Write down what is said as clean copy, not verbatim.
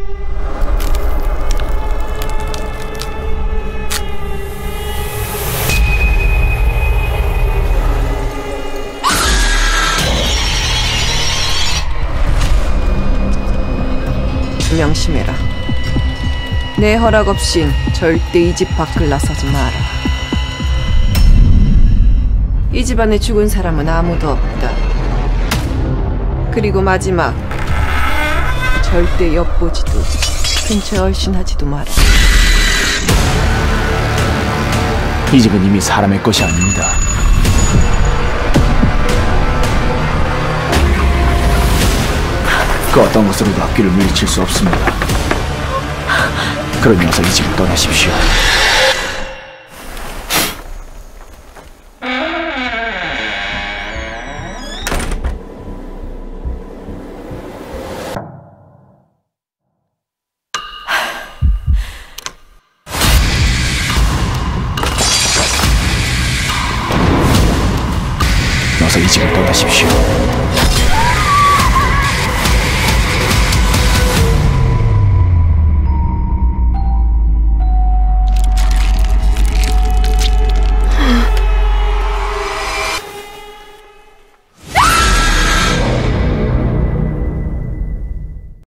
명심해라. 내 허락 없인 절대 이 집 밖을 나서지 마라. 이 집안에 죽은 사람은 아무도 없다. 그리고 마지막, 절대 엿보지도 근처에 얼씬하지도 마라. 이 집은 이미 사람의 것이 아닙니다. 그 어떤 것으로도 앞길을 물리칠 수 없습니다. 그러니 어서 이 집을 떠나십시오. 어서 이 집을 떠나십시오.